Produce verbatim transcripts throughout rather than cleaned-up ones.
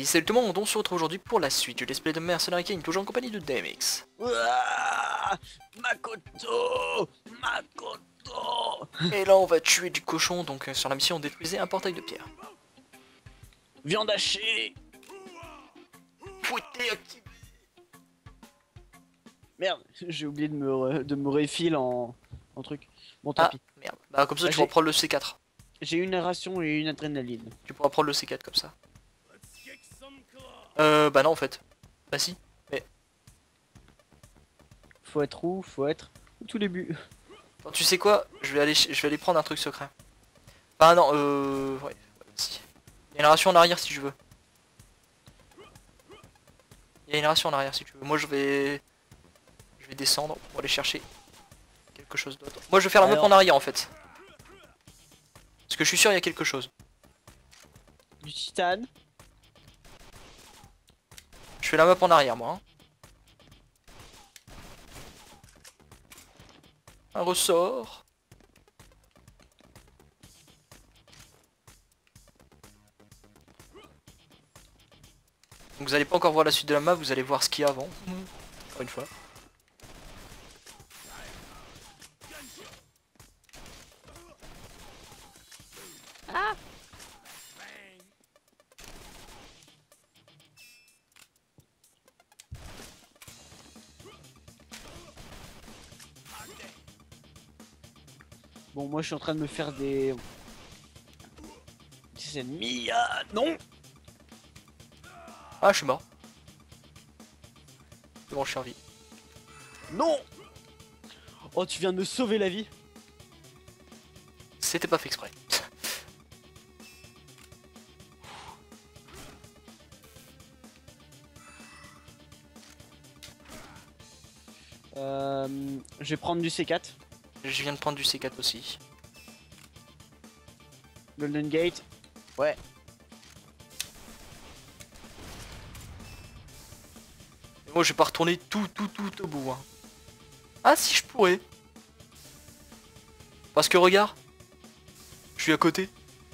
salut tout le monde, on se retrouve aujourd'hui pour la suite du let's play de Mercenary Kings, toujours en compagnie de D M X. Ouah, Makoto, Makoto. Et là on va tuer du cochon, donc euh, sur la mission on détruisait un portail de pierre. Viande hachée. Fouettez activé. Merde, j'ai oublié de me, re- de me refill en, en truc. Bon, tant Ah pis. merde, bah comme ça Ah, tu j'ai- vas prendre le C quatre. J'ai une ration et une adrénaline. Tu pourras prendre le C quatre comme ça. Euh bah non en fait. Bah si. Mais Faut être où? Faut être au tout début. attends, tu sais quoi, je vais aller je vais aller prendre un truc secret. Ah non euh ouais, si. Il y a une ration en arrière si je veux. Il y a une ration en arrière si tu veux. Moi je vais je vais descendre pour aller chercher quelque chose d'autre. Moi je vais faire la map Alors- en arrière en fait. Parce que je suis sûr il y a quelque chose. Du titane. Je fais la map en arrière moi. Hein. Un ressort. Donc vous allez pas encore voir la suite de la map, vous allez voir ce qu'il y a avant. Encore une fois. Ah. Bon, moi je suis en train de me faire des... des ennemis. Ah, non. Ah je suis mort. C'est bon je suis en vie. Non. Oh, tu viens de me sauver la vie. C'était pas fait exprès. Euh, je vais prendre du C quatre. Je viens de prendre du C quatre aussi. Golden Gate. Ouais. Et moi je vais pas retourner tout tout tout au bout. Hein. Ah si je pourrais. Parce que regarde. Je suis à côté.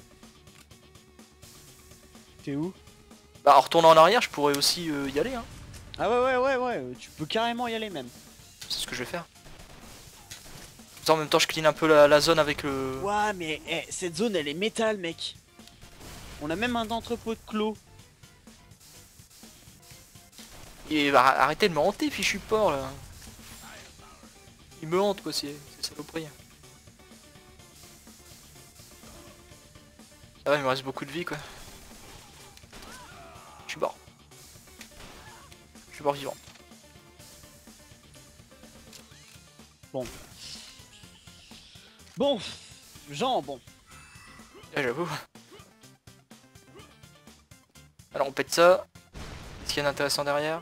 T'es où? Bah en retournant en arrière je pourrais aussi euh, y aller. Hein. Ah ouais ouais ouais ouais, tu peux carrément y aller même. C'est ce que je vais faire. Ça, en même temps je clean un peu la, la zone avec le... Ouais mais eh, cette zone elle est métal mec. On a même un entrepôt de clos. Et bah, arrêtez de me hanter fichu porc là. Il me hante quoi, c'est saloperie. Ça va, il me reste beaucoup de vie quoi. Je suis mort. Je suis mort vivant. Bon. Bon. Jean, bon. Ah, j'avoue. Alors on pète ça. Qu'est-ce qu'il y a d'intéressant derrière?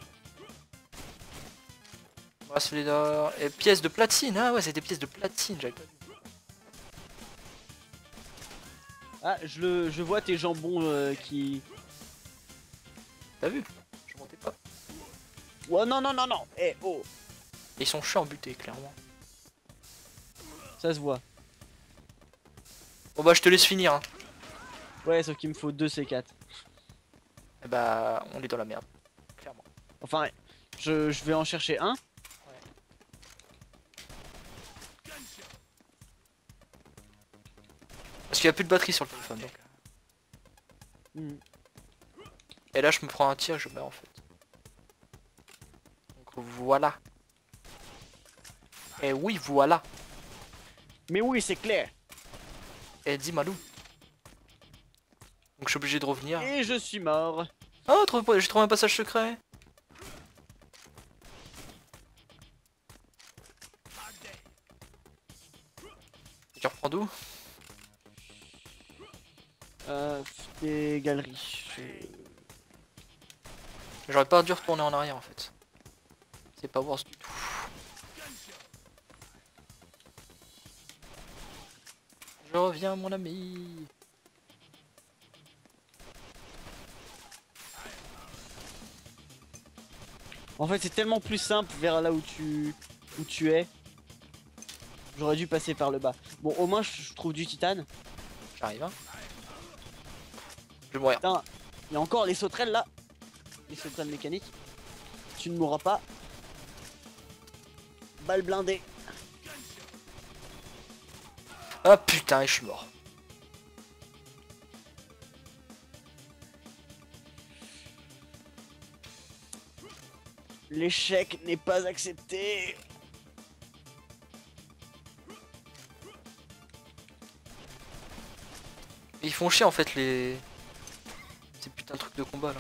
Bracelet d'or et pièces de platine. Ah ouais, c'est des pièces de platine, j'avais pas vu. Ah, je, le, je vois tes jambons euh, qui... T'as vu? Je montais pas. Ouais, non, non, non, non. Eh, oh. Et ils sont chiants à buter, clairement. Ça se voit. Bon bah je te laisse finir. Hein. Ouais, sauf qu'il me faut deux C quatre. Et bah on est dans la merde. Clairement. Enfin, je, je vais en chercher un. Parce qu'il n'y a plus de batterie sur le téléphone donc. Hmm. Et là je me prends un tir et je meurs en fait. Donc voilà. Et oui voilà. Mais oui, c'est clair. Et dis Malou. Donc je suis obligé de revenir. Et je suis mort. Oh trouvé- j'ai trouvé un passage secret. Tu reprends d'où? Euh, des galeries. Je- J'aurais pas dû retourner en arrière en fait. C'est pas worse du tout. Je reviens mon ami. En fait, c'est tellement plus simple vers là où tu, où tu es. J'aurais dû passer par le bas. Bon, au moins, je je trouve du titane. J'arrive hein. Je vais mourir. Putain, il y a encore les sauterelles là. les secrets de mécanique. Tu ne mourras pas. Balle blindée. Ah putain, et je suis mort. L'échec n'est pas accepté. Ils font chier en fait les... Ces putains de trucs de combat là.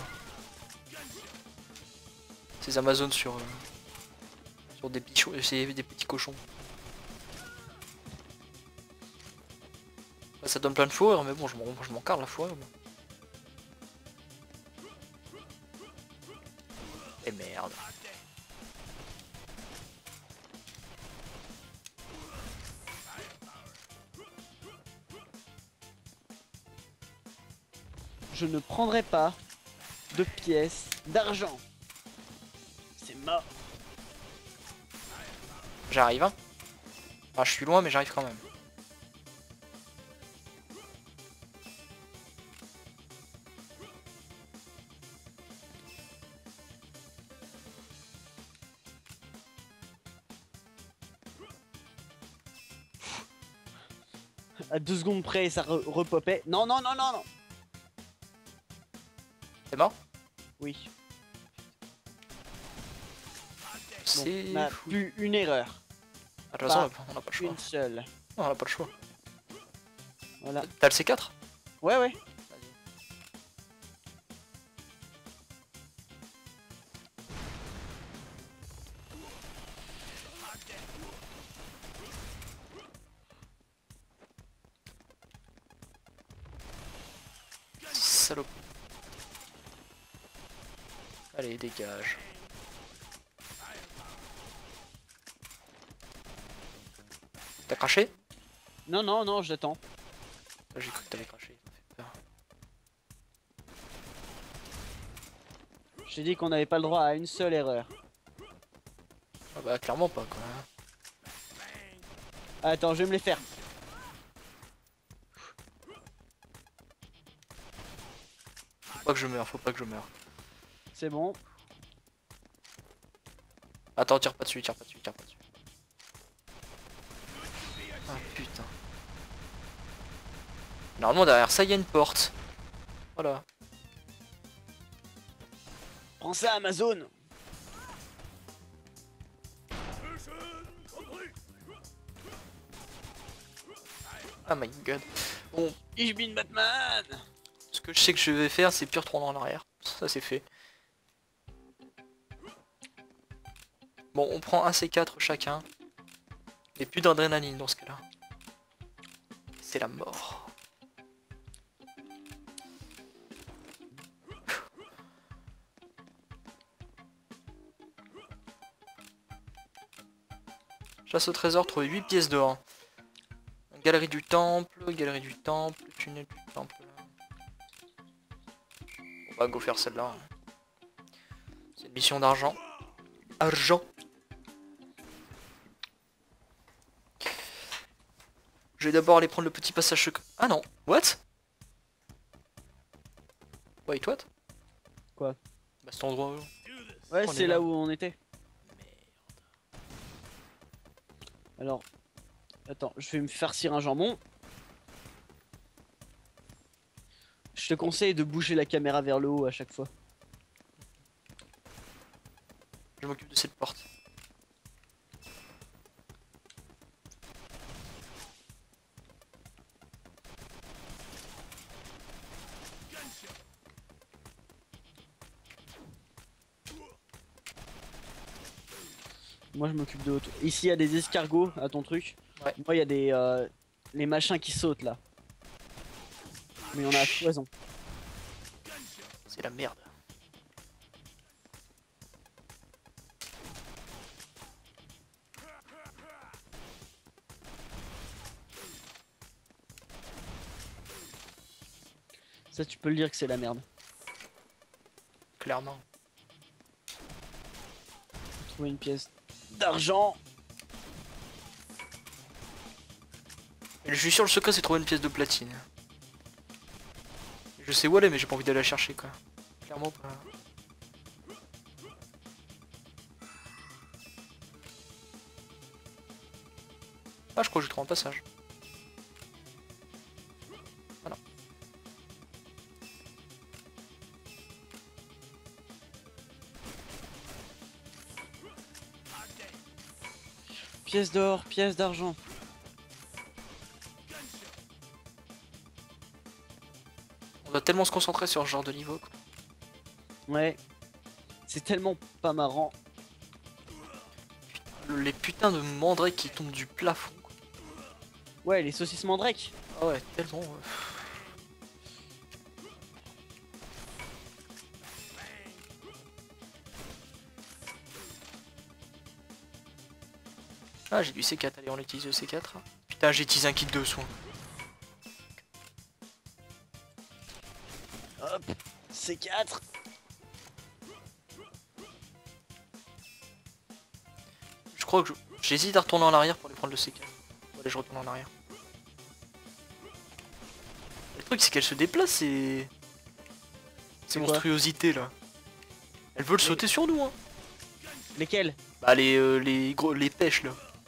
Ces Amazones sur... euh, Sur des petits, c'est des petits cochons. Ouais, ça donne plein de fourrure, mais bon, je m'en je m'en carre la fourrure. Moi. Et merde. Je ne prendrai pas de pièces d'argent. C'est mort. J'arrive, hein. Enfin, je suis loin, mais j'arrive quand même. À deux secondes près, ça re repopait. Non, non, non, non, non. C'est mort? Oui. C'est On a fou. plus une erreur. Ah, de toute façon, on n'a pas le choix. Une seule. Non, on n'a pas le choix. Voilà. T'as le C quatre? Ouais, ouais. Salope. Allez, dégage. T'as craché? Non, non, non, j'attends. Ah, j'ai cru que t'avais craché, ça m'a fait peur. J'ai dit qu'on n'avait pas le droit à une seule erreur. Ah bah clairement pas quoi. Attends, je vais me les faire. Faut pas que je meure, faut pas que je meure. C'est bon. Attends, tire pas dessus, tire pas dessus, tire pas dessus. Ah putain. Normalement derrière ça il y a une porte. Voilà. Prends ça, Amazon. Ah my god. Bon, Ich bin Batman. ce que je sais que je vais faire c'est pire retourner en arrière. Ça c'est fait. Bon, on prend un C quatre chacun. Et plus d'adrénaline dans ce cas-là. C'est la mort. Chasse au trésor, trouver huit pièces d'or. Galerie du temple, galerie du temple, tunnel du temple. On va go faire celle-là. C'est une mission d'argent. Argent. Je vais d'abord aller prendre le petit passage secret. Ah non, what? Wait, what? Quoi? Bah cet endroit. Ouais, On est c'est là. là où on était. Alors, attends, je vais me farcir un jambon. Je te conseille de bouger la caméra vers le haut à chaque fois. Je m'occupe de cette porte. Moi, je m'occupe de l'autre. Ici, il y a des escargots à ton truc. Ouais. Moi, il y a des euh, les machins qui sautent là. Mais on a à foison. C'est la merde. Ça, tu peux le dire que c'est la merde. Clairement. Trouver une pièce d'argent. Et je suis sûr le secret c'est trouver une pièce de platine. Je sais où elle est mais j'ai pas envie d'aller la chercher quoi. Clairement pas. Ah, je crois que je trouve un passage. Voilà. Pièce d'or, pièce d'argent. On doit tellement se concentrer sur ce genre de niveau. Quoi. Ouais. C'est tellement pas marrant. Le- les putains de mandrakes qui tombent du plafond. Quoi. Ouais, les saucisses mandrake. Ah ouais, tellement. euh, Ah, j'ai du C quatre, allez, on utilise le C quatre. Putain, j'ai utilisé un kit de soins. Hop, C quatre. Je crois que je- j'hésite à retourner en arrière pour aller prendre le C quatre. Bon, allez, je retourne en arrière. Le truc, c'est qu'elle se déplace et. Ces quoi monstruosités là. Elles veulent Oui. sauter sur nous, hein. Lesquels? Bah, les, euh, les, gros, les pêches là.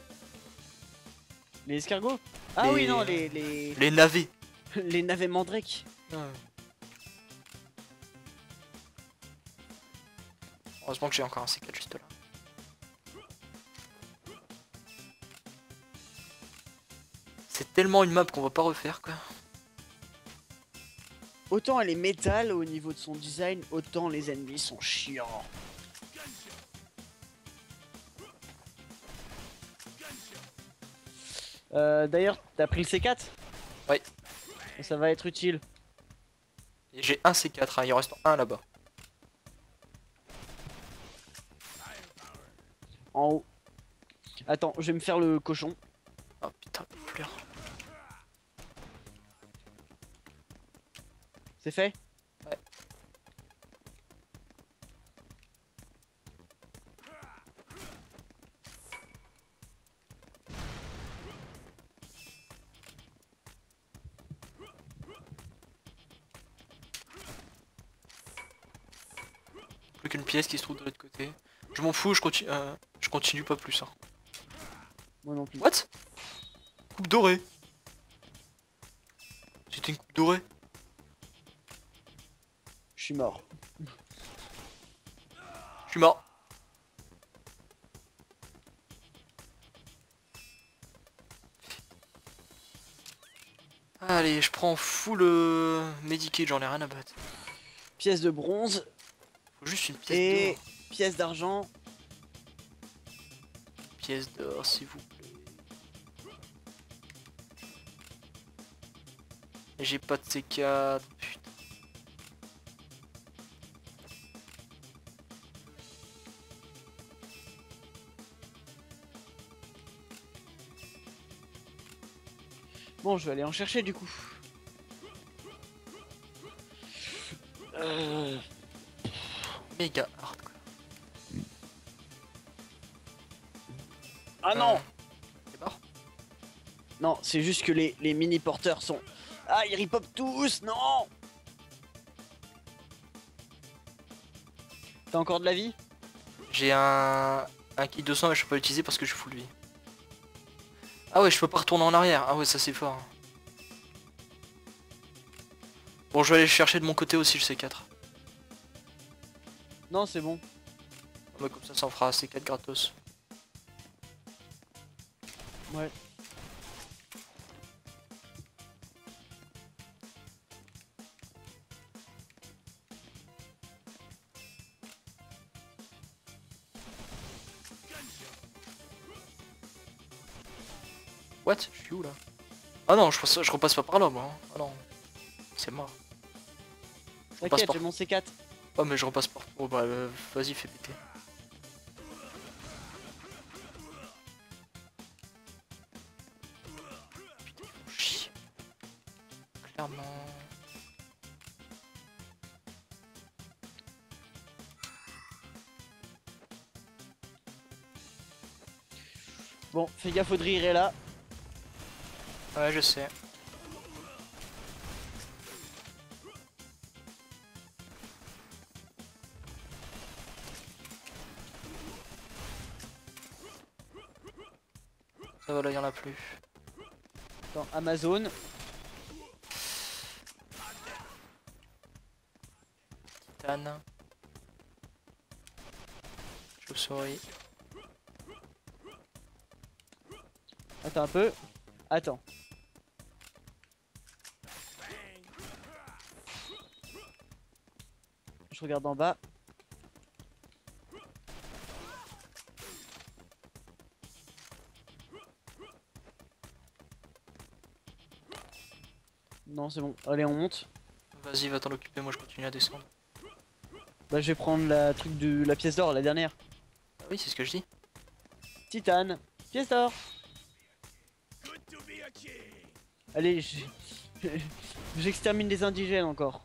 Les escargots? Ah Les- oui, non, les, les, Les navets. les navets mandrake. Ouais. Heureusement que j'ai encore un C quatre juste là. C'est tellement une map qu'on va pas refaire quoi. Autant elle est métal au niveau de son design, autant les ennemis sont chiants. Euh, D'ailleurs, t'as pris le C quatre? Ouais. Ça va être utile. Et j'ai un C quatre, hein, il en reste un là-bas. En haut. Attends, je vais me faire le cochon. Oh putain, il pleure. C'est fait? Ouais. Plus qu'une pièce qui se trouve de l'autre côté. Je m'en fous, je continue, euh, je continue pas plus. Hein. Moi non plus. What? Coupe dorée. C'était une coupe dorée. Je suis mort. Je suis mort. Allez, je prends full euh, medikit, j'en ai rien à battre. Pièce de bronze Faut juste une pièce et d'or. pièce d'argent. Pièce d'or, s'il vous plaît. Et j'ai pas de C quatre, putain. Bon, je vais aller en chercher du coup. Euh... Méga hard quoi. Ah non! T'es mort? Non, c'est juste que les, les mini porteurs sont... Ah, ils ripop tous, non! T'as encore de la vie? J'ai un... un kit de sang mais je peux pas l'utiliser parce que je suis full vie. Ah ouais, je peux pas retourner en arrière. Ah ouais, ça c'est fort. Bon, je vais aller chercher de mon côté aussi le C quatre. Non, c'est bon. Ah bah, comme ça, ça en fera C quatre gratos. Ouais. What? Je suis où là? Ah non, je, pense, je repasse pas par là moi. Hein. Ah non. C'est mort. Je repasse T'inquiète, par... j'ai mon C quatre. Oh mais je repasse par... Oh bah euh, vas-y, fais péter. Putain, ils font chier. Clairement... Bon, fais gaffe, Audrey est là. Ouais, je sais. Ça va, là, il y en a plus. Attends, Amazon. Titane. Chauve-souris. Attends un peu. Attends. Je regarde en bas. Non, c'est bon. Allez, on monte. Vas-y, va t'en occuper, moi je continue à descendre. Bah, je vais prendre la truc de la pièce d'or, la dernière. Ah oui, c'est ce que je dis. Titane, pièce d'or. Allez, j'- j'extermine les indigènes encore.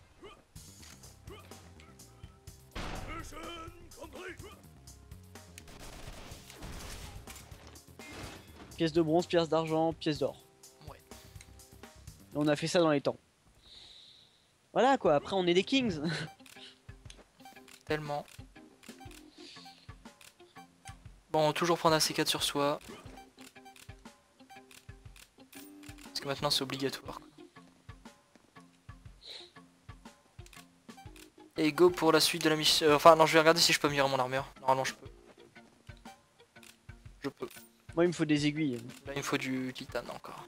Pièce de bronze, pièce d'argent, pièce d'or. Ouais. On a fait ça dans les temps. Voilà quoi, après on est des kings. Tellement. Bon, toujours prendre un C quatre sur soi. Parce que maintenant c'est obligatoire. Quoi. Et go pour la suite de la mission. Euh, enfin non, je vais regarder si je peux améliorer mon armure. Normalement je peux. Je peux. Moi il me faut des aiguilles. Là il me faut du titane encore.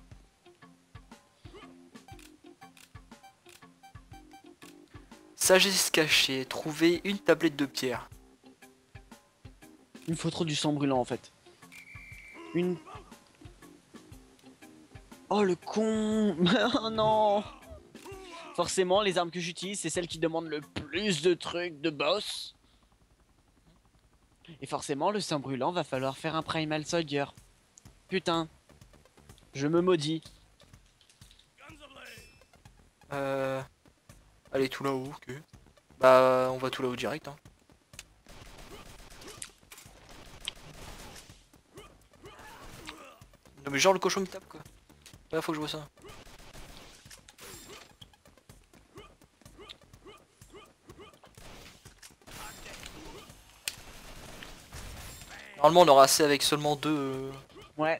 Sagesse cachée. Trouver une tablette de pierre. Il me faut trop du sang brûlant en fait. Une... Oh le con. Oh non. Forcément les armes que j'utilise c'est celles qui demandent le plus de trucs de boss. Et forcément le sang brûlant va falloir faire un Primal Soldier. Putain. Je me maudis. Euh... Allez tout là-haut, ok. Bah on va tout là-haut direct hein. Non mais genre le cochon me tape quoi. Là faut que je vois ça. Normalement on aura assez avec seulement deux... Euh... Ouais.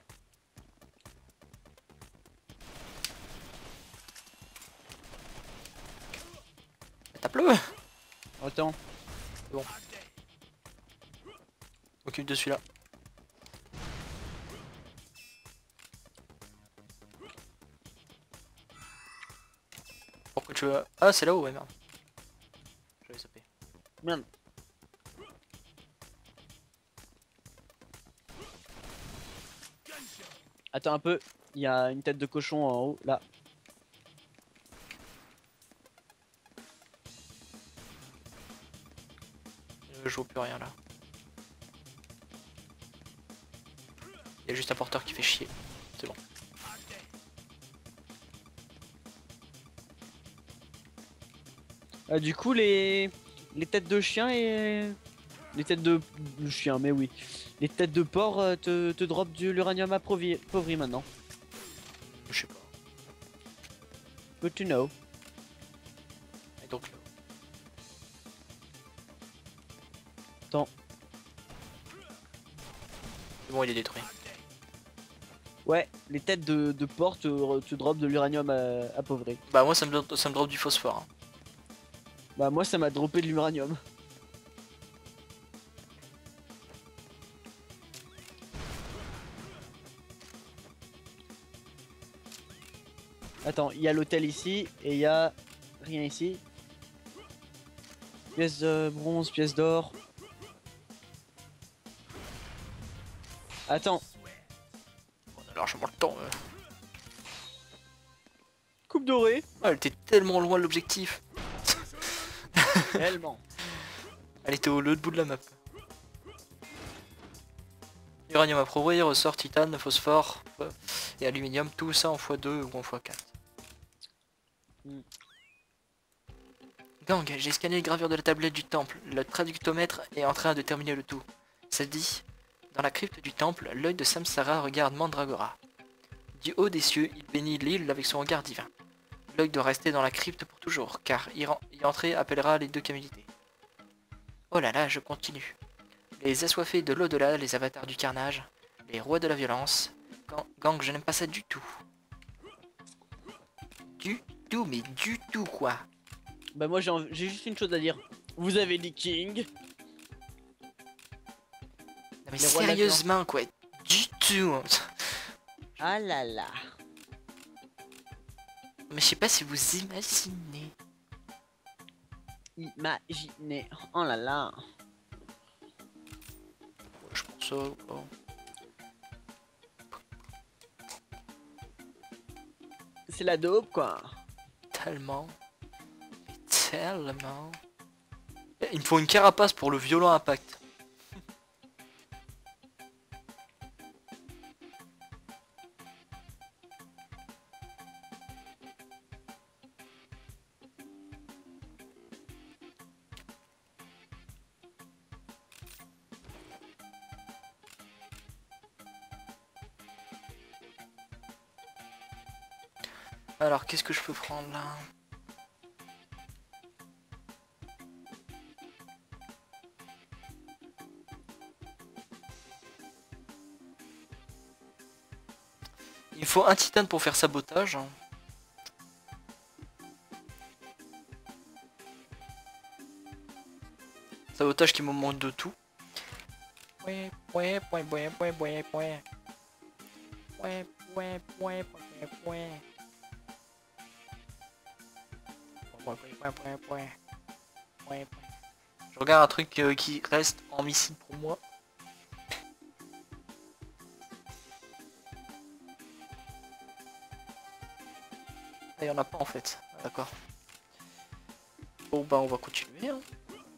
Tape-le. Attends. Bon. Occupe de celui-là. Pourquoi tu veux... Ah c'est là-haut, ouais merde. J'avais sapé. Merde. Attends un peu. Il y a une tête de cochon en haut, là. Je vois plus rien là. Il y a juste un porteur qui fait chier. C'est bon. Euh, du coup, les... les têtes de chien et... Les têtes de, de chien, mais oui. Les têtes de porc euh, te, te drop de l'uranium appauvri maintenant. Je sais pas. Good to know. Et donc là. Attends. C'est bon, il est détruit. Ouais, les têtes de, de porc te, te drop de l'uranium euh, appauvri. Bah moi ça me, ça me drop du phosphore. Hein. Bah moi ça m'a droppé de l'uranium. Attends, il y a l'hôtel ici et il y a rien ici. Pièce de bronze, pièce d'or. Attends. On a largement le temps. Euh. Coupe dorée. Ah, elle était tellement loin de l'objectif. Réellement. Elle était au l'autre bout de la map. Uranium appauvri, ressort titane, phosphore et aluminium, tout ça en fois deux ou en fois quatre. Mm. Gang, j'ai scanné les gravures de la tablette du temple. Le traductomètre est en train de terminer le tout. Ça dit, dans la crypte du temple, l'œil de Samsara regarde Mandragora. Du haut des cieux, il bénit l'île avec son regard divin. L'œil doit rester dans la crypte pour toujours, car y, y entrer appellera les deux camelités. Oh là là, je continue. Les assoiffés de l'au-delà, les avatars du carnage, les rois de la violence, Gang, gang, je n'aime pas ça du tout. Du tout, mais du tout quoi. Bah moi j'ai env- j'ai juste une chose à dire. Vous avez dit King. Non, mais Les rois de la sérieusement quoi, du tout. Ah là là. Mais je sais pas si vous imaginez. Imaginez. Oh là là. Ouais, je pense ça. Oh. C'est la dope quoi. Tellement. Mais tellement. Il me faut une carapace pour le violent impact. Alors, qu'est-ce que je peux prendre là? Il faut un titane pour faire sabotage. Sabotage qui me manque de tout. Ouais, ouais, ouais, ouais, ouais, ouais, ouais. Ouais, ouais, ouais, ouais, ouais. Ouais, ouais, ouais, ouais. Ouais, ouais. Je regarde un truc euh, qui reste en missile pour moi. Ah, il y en a pas en fait. Ah, d'accord. Bon bah on va continuer. Hein.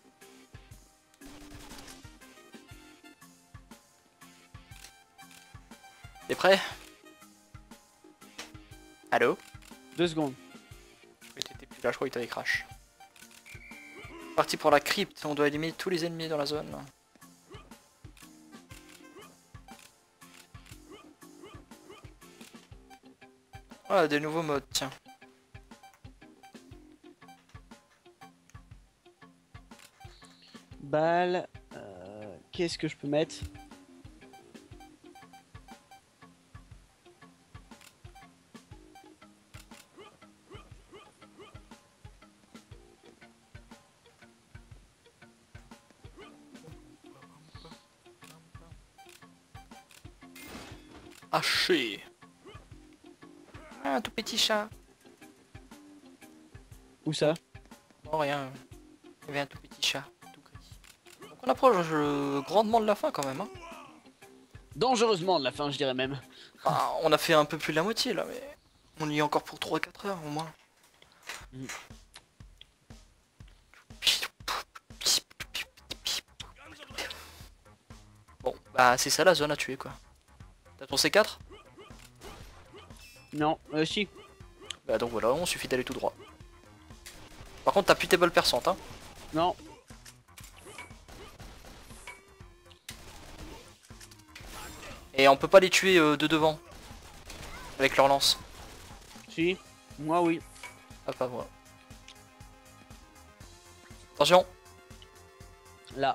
T'es prêt? Allô? Deux secondes. Je crois que t'étais plus là, je crois que t'avais crash. Parti pour la crypte, on doit éliminer tous les ennemis dans la zone. Ah, des nouveaux modes, tiens. Balle. Euh, Qu'est-ce que je peux mettre? Haché. Ah, un tout petit chat. Où ça? Non, rien. Il y avait un tout petit chat. Tout gris. Donc on approche euh, grandement de la fin quand même. Hein. Dangereusement de la fin, je dirais même. Ah, on a fait un peu plus de la moitié là, mais on y est encore pour trois à quatre heures au moins. Mm. Bon, bah c'est ça la zone à tuer quoi. T'as ton C quatre? Non, euh, si. Bah donc voilà, on suffit d'aller tout droit. Par contre t'as plus tes balles perçantes hein. Non. Et on peut pas les tuer euh, de devant. Avec leur lance. Si. Moi, oui. Ah pas moi. Attention. Là.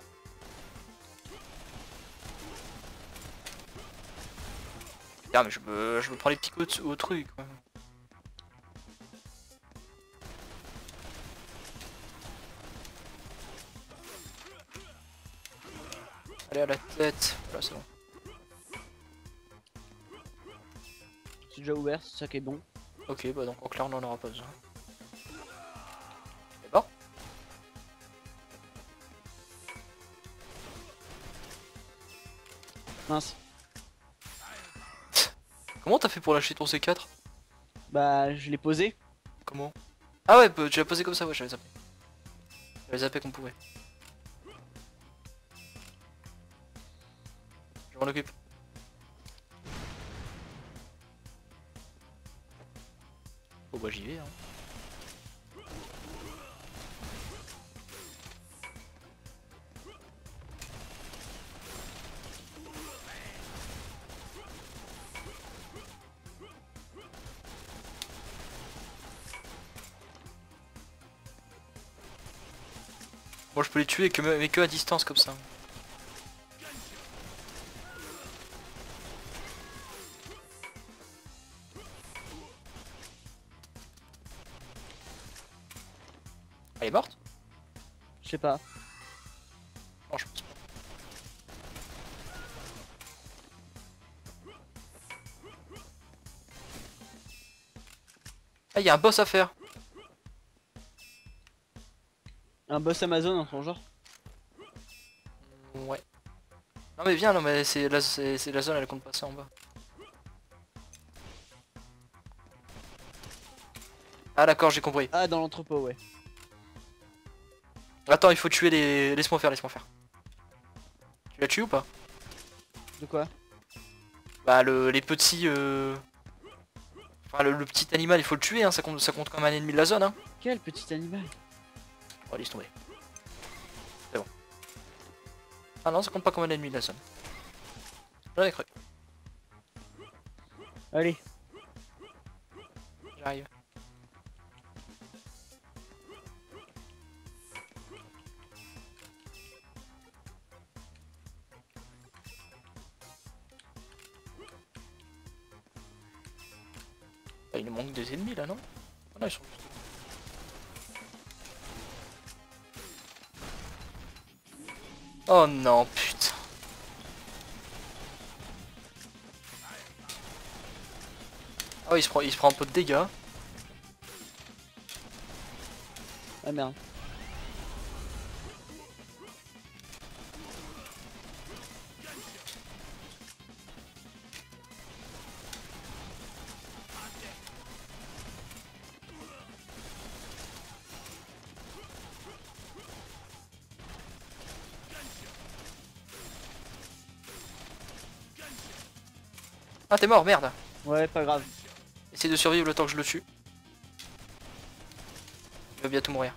Putain mais je me, je me prends les petits coups au truc quoi. Allez à la tête. Voilà c'est bon. C'est déjà ouvert, c'est ça qui est bon. Ok bah donc en clair on n'en aura pas besoin. Et bon. Mince. Comment t'as fait pour lâcher ton C quatre? Bah, je l'ai posé. Comment? Ah ouais bah, tu l'as posé comme ça, ouais j'avais zappé. J'avais zappé qu'on pouvait. Je m'en occupe. Oh bah j'y vais hein. Moi je peux les tuer que, mais que à distance comme ça. Elle est morte? Je sais pas. Non, je pense pas. Ah, il y a un boss à faire. Un boss Amazon en son genre. Ouais. Non mais viens, non mais c'est la, c'est la zone, elle compte passer en bas. Ah d'accord, j'ai compris. Ah, dans l'entrepôt, ouais. Attends, il faut tuer les... Laisse-moi faire, laisse-moi faire. Tu l'as tué ou pas? De quoi? Bah le, les petits... Euh... Enfin le, le petit animal, il faut le tuer, hein. ça, compte, ça compte comme un ennemi de la zone. Hein. Quel petit animal? Oh, laisse tomber. C'est bon. Ah non, ça compte pas comme un ennemi de la zone. J'en ai cru. Allez. J'arrive. Ah, il nous manque des ennemis là, non? Ah non, ils sont juste... Oh non, putain. Ah oui, il se prend, il se prend un peu de dégâts. Ah merde. Ah t'es mort, merde. Ouais, pas grave. Essaye de survivre le temps que je le tue. Il va bientôt mourir.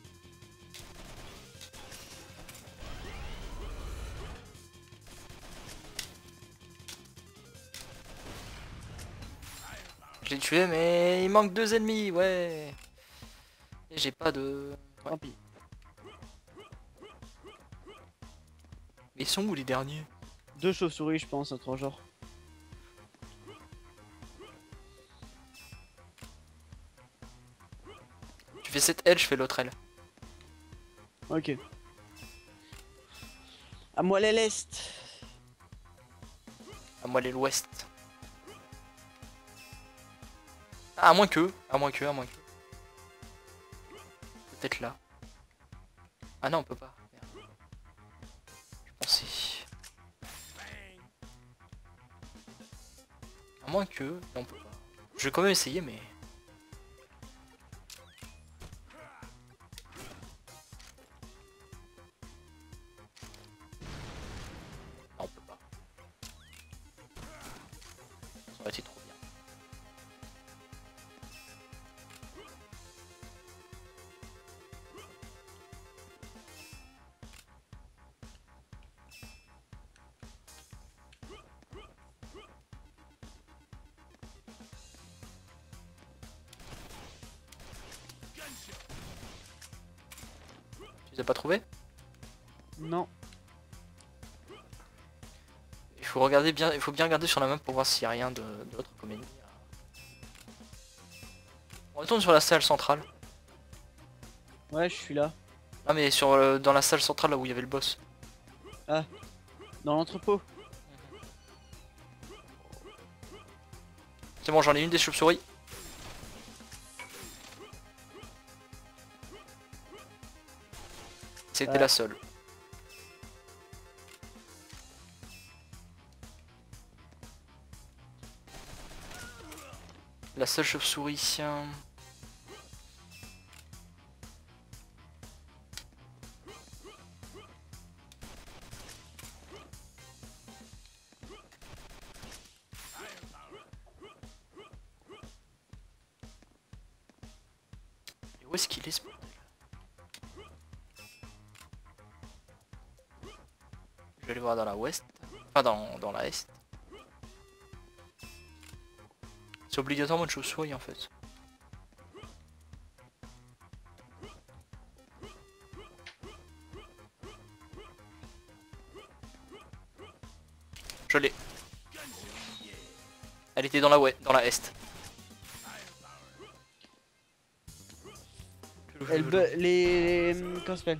Je l'ai tué mais il manque deux ennemis, ouais. Et j'ai pas de... Ouais. Tant pis. Mais ils sont où les derniers? Deux chauves-souris, je pense, un truc genre. Tu fais cette aile, je fais l'autre aile. Ok. À moi les l'est. À moi les l'ouest. Ah, à moins que, à moins que, à moins que. Peut-être là. Ah non, on peut pas. Merde. Je pensais. À moins que, non, on peut pas. Je vais quand même essayer, mais. Non, on peut pas. Ça aurait été trop bien. Tu les as pas trouvés? Non. Il faut regarder bien, il faut bien regarder sur la map pour voir s'il y a rien d'autre comme ennemi. On retourne sur la salle centrale. Ouais, je suis là. Ah mais sur euh, dans la salle centrale là où il y avait le boss. Ah. Dans l'entrepôt. C'est bon, j'en ai une des chauves-souris. C'était Ouais. la seule. La seule chauve-souris. Hein. Et où est-ce qu'il est ce bordel? Je vais aller voir dans la ouest. Enfin dans, dans la est. C'est obligatoirement une chauve-souris en fait. Je l'ai. Elle était dans la ouais, dans la est. que je Elle veux. bu- les... les- Comment ça s'appelle?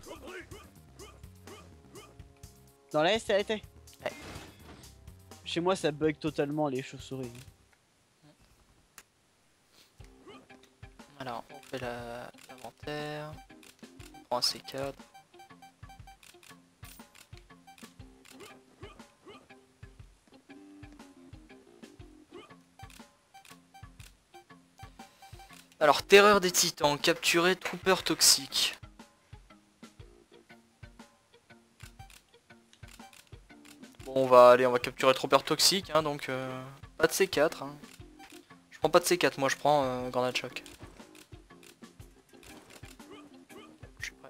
Dans l'Est, ça a été. Ouais. Chez moi, ça bug totalement les chauves-souris. Alors, on fait la- l'inventaire. On prend un C quatre. Alors, terreur des titans, capturer trooper toxique. Bon, on va aller, on va capturer trooper toxique, hein, donc euh, pas de C quatre. Hein. Je prends pas de C quatre, moi je prends euh, grenade choc. Je suis prêt.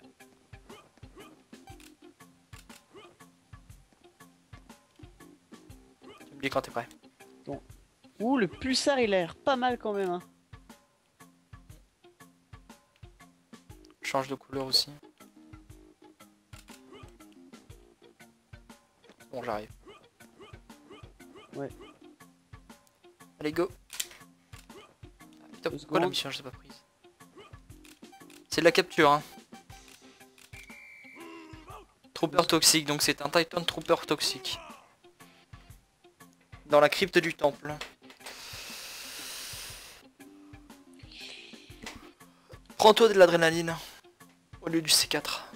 Tu me dis quand t'es prêt. Ouh, le pulsar, il a l'air pas mal quand même. Hein. Change de couleur aussi. Bon, j'arrive. Ouais. Allez, go. Ah, putain, Deux pourquoi la secondes. mission je l'ai pas prise? C'est de la capture, hein. Trooper toxique, donc c'est un Titan Trooper toxique. Dans la crypte du temple. Prends-toi de l'adrénaline au lieu du C quatre.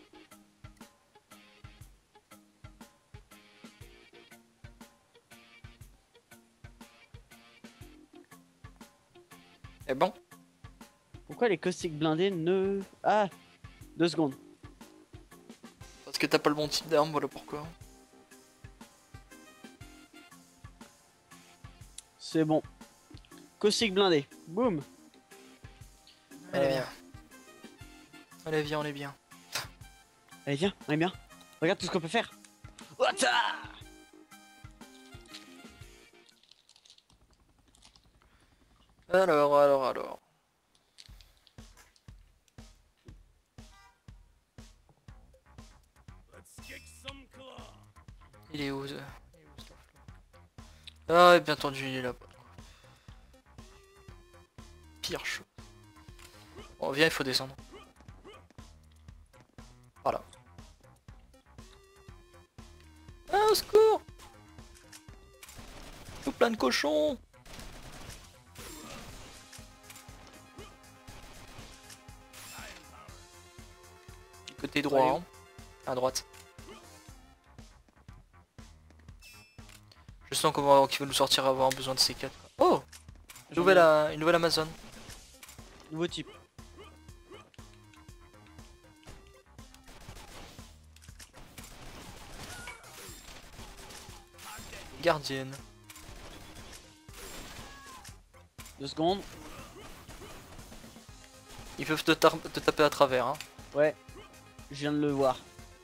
Et bon, Pourquoi les caustiques blindés ne... Ah, deux secondes. parce que t'as pas le bon type d'arme, voilà pourquoi. C'est bon. Caustique blindé. Boum. Allez, Euh, viens. Allez, viens, on est bien. Allez, viens, on est bien. Regarde tout ce qu'on peut faire. Wata. Alors, alors, alors. Il est où, ce- il est où, ce Starflower? Ah, bien entendu, il est là-bas. Pire chose. Bon, viens, il faut descendre. Voilà. Ah, au secours! Tout plein de cochons! Du côté droit, Allez, où? hein. À droite. Je sens qu'on va, qu'il va nous sortir avoir besoin de C quatre. Oh! Une nouvelle, euh, une nouvelle Amazon. Nouveau type. Gardienne. Deux secondes. Ils peuvent te, tar- te taper à travers, hein. Ouais. Je viens de le voir.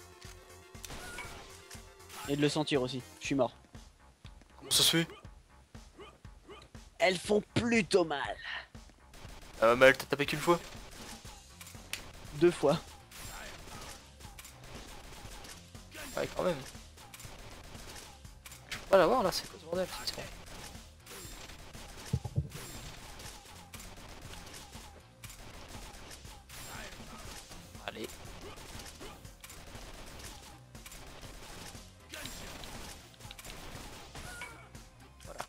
Et de le sentir aussi. Je suis mort. Comment ça se fait? Elles font plutôt mal. Euh, mais elle t'a tapé qu'une fois. Deux fois. Ouais, quand même. Je peux pas l'avoir là, c'est quoi ce bordel? C'est bon. Allez. Voilà.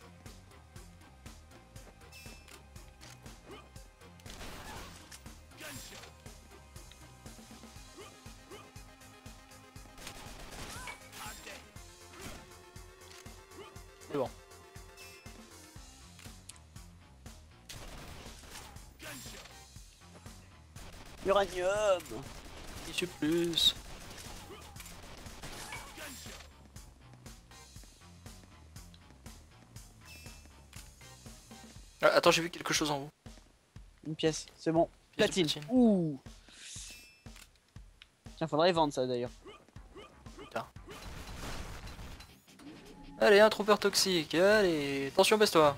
C'est bon. Uranium. Il suit plus. Ah, attends, j'ai vu quelque chose en haut. Une pièce. C'est bon. Pièce de Platine. platine. Ouh. Tiens, faudrait vendre ça d'ailleurs. Putain. Allez, un trooper toxique. Allez, attention, baisse-toi.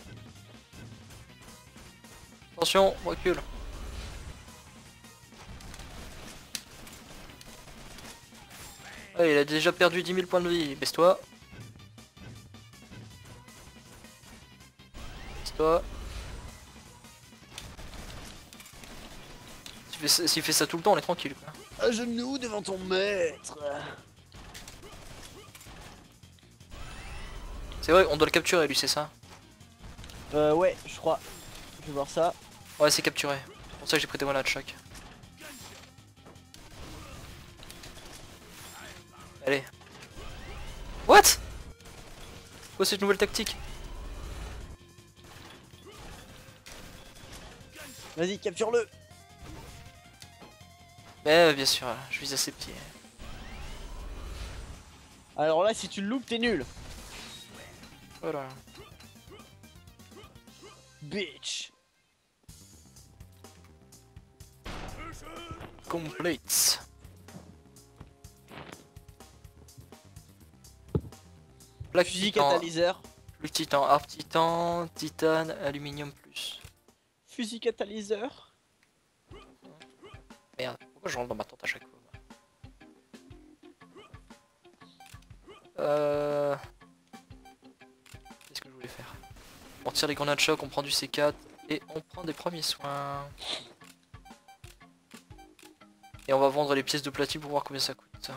Attention, recule. Ouais, il a déjà perdu dix mille points de vie. Baisse-toi. Baisse-toi. S'il fait, ça- s'il fait ça tout le temps, on est tranquille quoi. À genoux devant ton maître. C'est vrai, on doit le capturer lui, c'est ça? Euh, ouais, je crois. Je vais voir ça. Ouais, c'est capturé. C'est pour ça que j'ai prêté mon de choc. Allez. What? Quoi cette nouvelle tactique? Vas-y, capture-le. Eh bien sûr, je vise à ses pieds. Alors là, si tu le loupes, t'es nul. Voilà. Bitch. Complete. Plaque Fusil titan, catalyseur. plus titan, harpe titan, titane, aluminium plus. Fusil catalyseur. Merde, pourquoi je rentre dans ma tente à chaque fois? Euh... Qu'est-ce que je voulais faire? On tire les grenades choc, on prend du C quatre et on prend des premiers soins. Et on va vendre les pièces de platine pour voir combien ça coûte.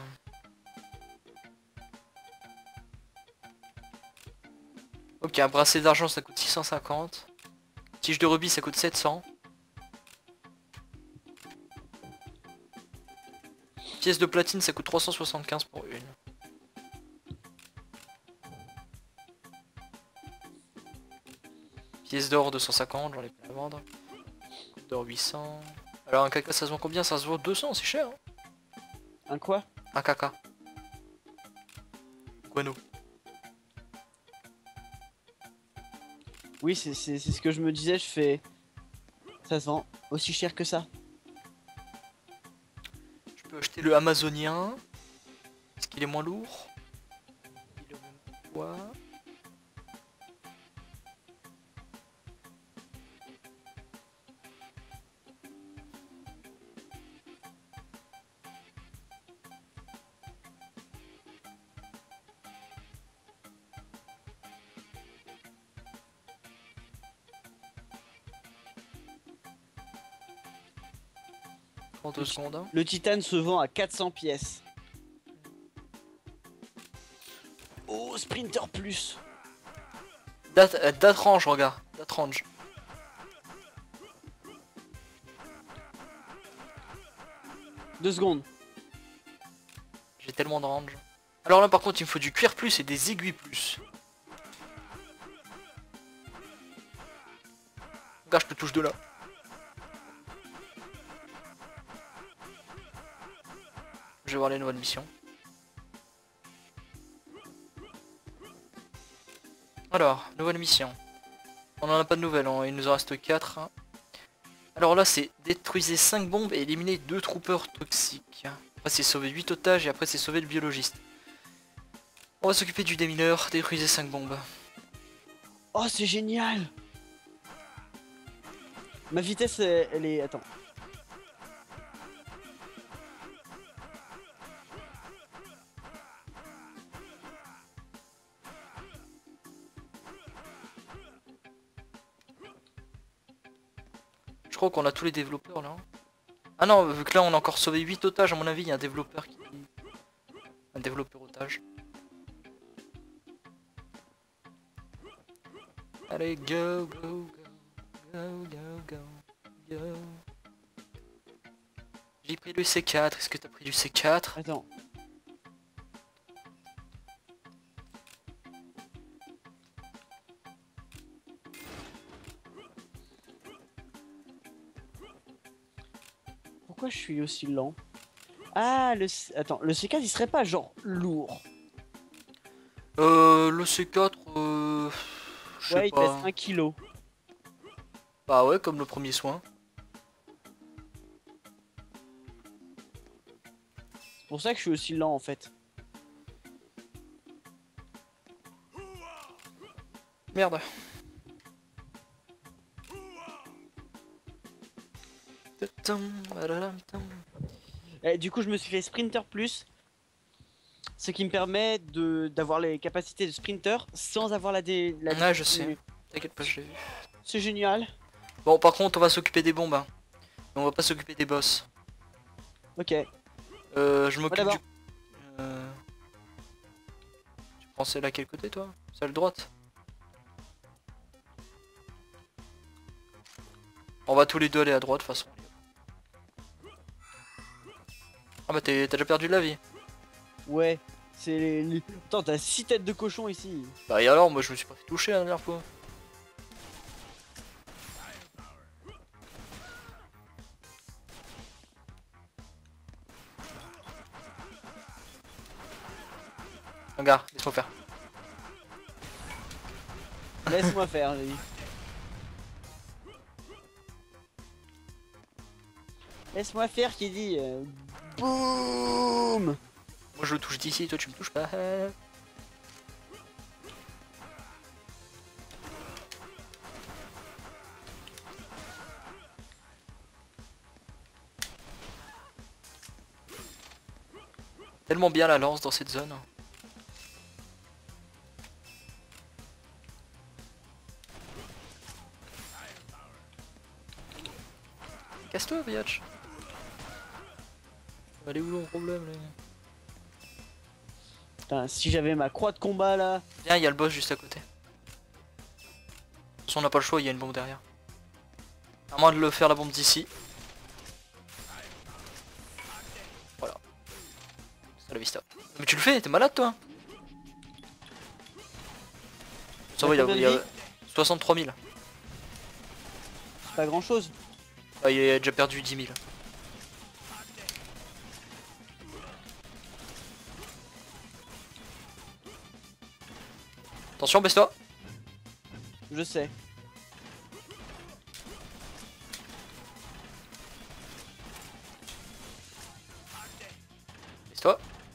Ok, un bracelet d'argent ça coûte six cent cinquante. Tige de rubis ça coûte sept cents. Pièce de platine ça coûte trois cent soixante-quinze pour une. Pièce d'or deux cent cinquante, j'en ai plein à vendre. Coupe d'or huit cents. Alors un caca ça se vend combien? Ça se vend deux cents, c'est cher hein. Un quoi? Un caca. Guano. Oui, c'est c'est- c'est ce que je me disais, je fais... Ça se vend aussi cher que ça. Je peux acheter le amazonien. Est-ce qu'il est moins lourd? Il est au même poids. trente secondes. Hein. Le titane se vend à quatre cents pièces. Oh, Sprinter Plus. Date, euh, date range, regarde. Date range. Deux secondes. J'ai tellement de range. Alors là par contre il me faut du cuir plus et des aiguilles plus. Regarde, je te touche de là. Je vais voir les nouvelles missions. Alors, nouvelle mission. On en a pas de nouvelles, hein. Il nous en reste quatre. Alors là c'est détruisez cinq bombes et éliminer deux troopers toxiques. Après c'est sauver huit otages et après c'est sauver le biologiste. On va s'occuper du démineur, détruisez cinq bombes. Oh, c'est génial. Ma vitesse, elle, elle est... Attends. Je crois qu'on a tous les développeurs là. Ah non, vu que là on a encore sauvé huit otages, à mon avis il y a un développeur qui... Un développeur otage. Allez, go, go, go, go, go, go, go. J'ai pris du C quatre, est-ce que t'as pris du C quatre? Attends. Pourquoi je suis aussi lent? Ah, le... C- Attends, le C quatre, il serait pas genre lourd? Euh, le C quatre, euh... je sais Ouais, il pas. pèse un kilo. Bah ouais, comme le premier soin. C'est pour ça que je suis aussi lent en fait. Merde. Et du coup, je me suis fait Sprinter Plus. Ce qui me permet de d'avoir les capacités de Sprinter sans avoir la dé... La Ouais, je sais. T'inquiète pas, je l'ai vu. C'est génial. Bon, par contre, on va s'occuper des bombes. Hein. On va pas s'occuper des boss. Ok. Euh, je m'occupe d'abord. du... Euh... Tu prends celle à quel côté toi? Celle droite? On va tous les deux aller à droite de toute façon. Ah bah t'as déjà perdu de la vie. Ouais. C'est les... les- Attends, t'as six têtes de cochon ici. Bah et alors, moi je me suis pas fait toucher la dernière fois. Regarde, laisse-moi faire. Laisse-moi faire, j'ai dit. Laisse-moi faire qui dit. euh, Boum. Moi je le touche d'ici, toi tu me touches pas. Tellement bien la lance dans cette zone. Casse-toi, Biatch. Elle est où mon problème là? Putain, si j'avais ma croix de combat là. Viens, il y a le boss juste à côté. De toute façon, on n'a pas le choix, il y a une bombe derrière. À moins de le faire la bombe d'ici. Voilà. C'est la vista. Mais tu le fais, t'es malade toi? Ça va, il y a, combien de il y a vie soixante-trois mille. C'est pas grand chose. Ah, il a déjà perdu dix mille. Attention, baisse-toi. Je sais. Baisse-toi.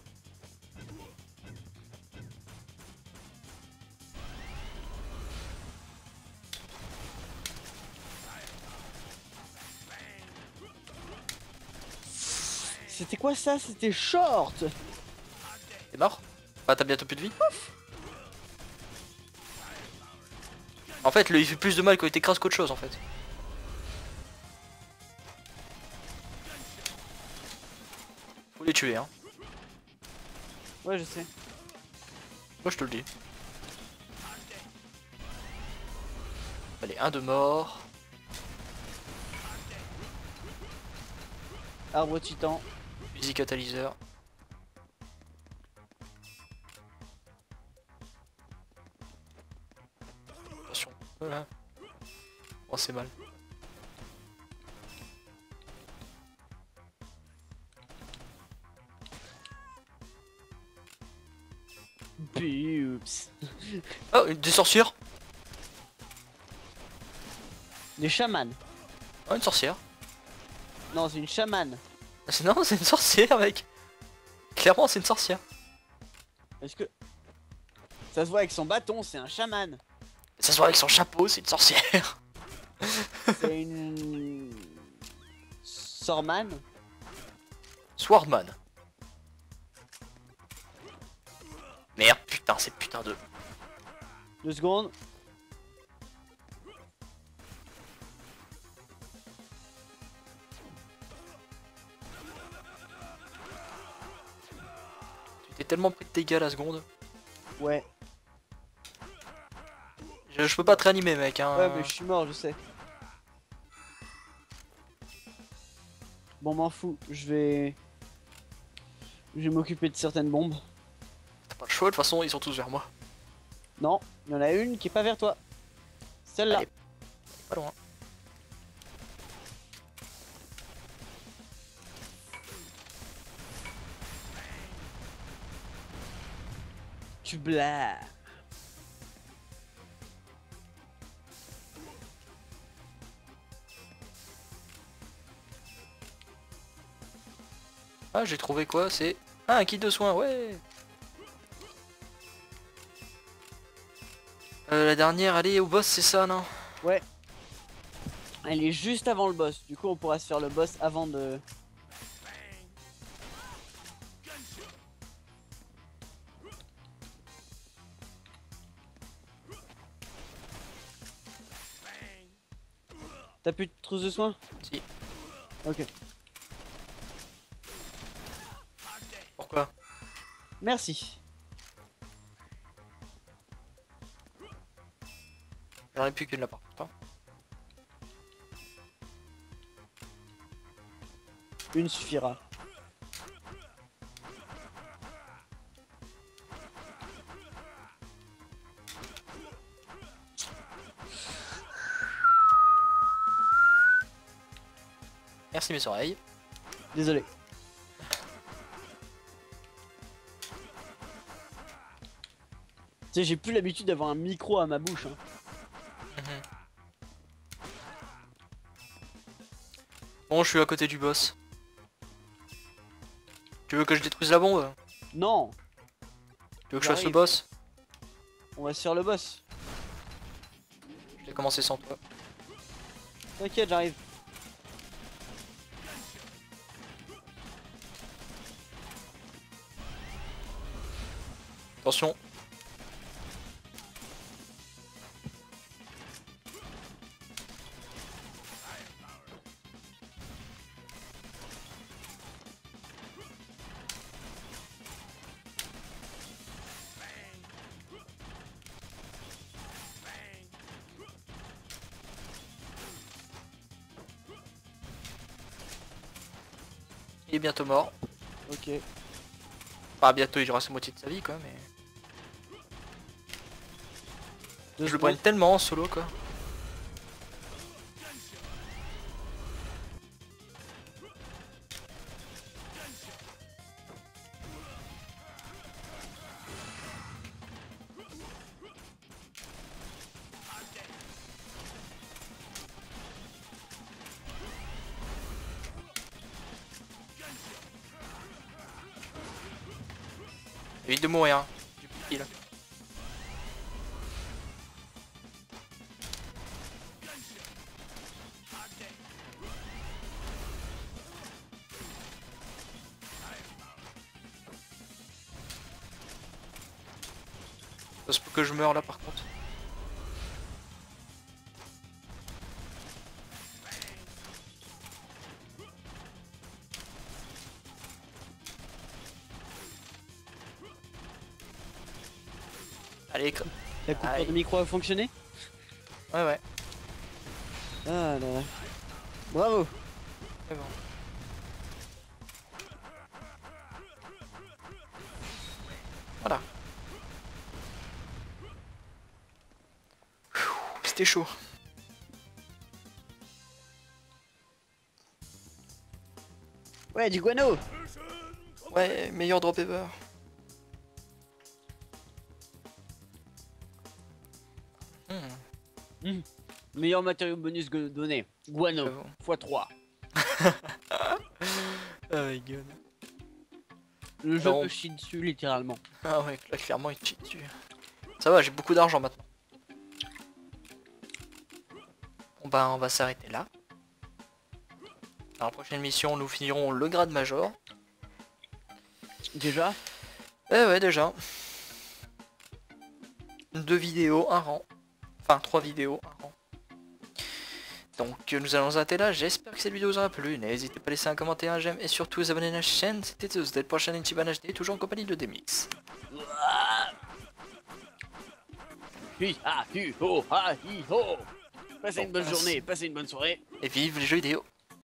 C'était quoi ça? C'était short. T'es mort? Ah, t'as bientôt plus de vie. En fait, le, il fait plus de mal quand il t'écrase qu'autre chose en fait. Faut les tuer, hein. Ouais, je sais. Moi je te le dis. Allez, un de mort. Arbre titan. Fusil catalyseur. Attention. Voilà. Oh, c'est mal. Oups. Oh, des sorcières. Des chamans. Oh, une sorcière. Non, c'est une chamane. Non, c'est une sorcière, mec. Clairement, c'est une sorcière. Est-ce que. Ça se voit avec son bâton, c'est un chaman. Ça se voit avec son chapeau, c'est une sorcière. C'est une. Sorman. Swordman. Merde, putain, c'est putain de... Deux secondes. Tu t'es tellement pris de dégâts la seconde. Ouais. Je, je peux pas te réanimer, mec, hein. Ouais, mais je suis mort, je sais. Bon, m'en fous. Je vais. Je vais m'occuper de certaines bombes. T'as pas le choix, de toute façon, ils sont tous vers moi. Non, il y en a une qui est pas vers toi. Celle-là. Allez. Pas loin. Tu blagues. Ah, j'ai trouvé quoi? C'est... Ah, un kit de soins, ouais. Euh, la dernière, aller au boss, c'est ça, non? Ouais. Elle est juste avant le boss. Du coup, on pourra se faire le boss avant de. T'as plus de trousse de soins? Si. Ok. Pourquoi? Merci. J'en ai plus qu'une là par contre. Hein. Une suffira. Merci mes oreilles. Désolé. Tu sais, j'ai plus l'habitude d'avoir un micro à ma bouche. Hein. Mhm. Bon, je suis à côté du boss. Tu veux que je détruise la bombe? Non. Tu veux que je fasse le J'arrive. boss? On va se faire le boss. Je vais commencer sans toi. T'inquiète, j'arrive. Attention. Il est bientôt mort. Ok. Enfin, bientôt il aura sa moitié de sa vie quoi, mais... Deux Je le secondes. prends tellement en solo quoi. Évite de mourir. Hein. J'ai plus de heal. Ça se peut que je meure là par contre. Allez, cr- La coupure Aïe. de micro a fonctionné? ouais ouais, Ah là là. Bravo. c'est bon. Voilà. Pfiou, c'était chaud. Ouais, du guano. Ouais, meilleur drop ever. Hmm, Meilleur matériau bonus gu- donné. Guano. j'avoue. fois trois. Oh my god. Le jeu Non. me chie dessus littéralement. Ah ouais, là clairement il te chie dessus. Ça va, j'ai beaucoup d'argent maintenant. Bon bah on va s'arrêter là. Dans la prochaine mission nous finirons le grade major. Déjà? Eh ouais déjà. Deux vidéos, un rang. Enfin trois vidéos, un rang. Donc euh, nous allons arrêter là, j'espère que cette vidéo vous aura plu. N'hésitez pas à laisser un commentaire, un j'aime et surtout vous abonner à la chaîne. C'était tous, dès le prochain Ichiban H D, toujours en compagnie de Demix. Hi ha hi ho ha hi ho. Passez Bon, une bonne passe. journée, passez une bonne soirée. Et vive les jeux vidéo.